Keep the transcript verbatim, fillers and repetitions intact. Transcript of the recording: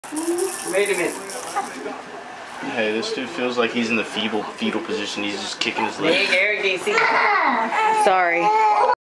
Wait a minute. Hey, this dude feels like he's in the feeble fetal position. He's just kicking his leg. Hey, Eric, do you see? Sorry.